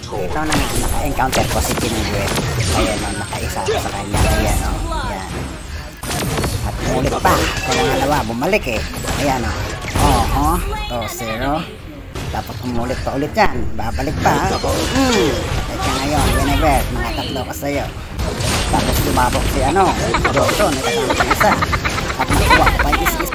Ito na nga, naka-encounter ko si Piniguet. Ayan o, nakaisa ako sa kanya. Ayan o, ayan. At ulit pa, ito na nga bumalik eh. Ayan o, oo, 2-0. Dapat umulit pa ulit yan, babalik pa. Teka ngayon, Piniguet, mga tatlo ko sa'yo. Tapos lumabok si Johnson, nakasama sa isa. At nakuha ko pa yung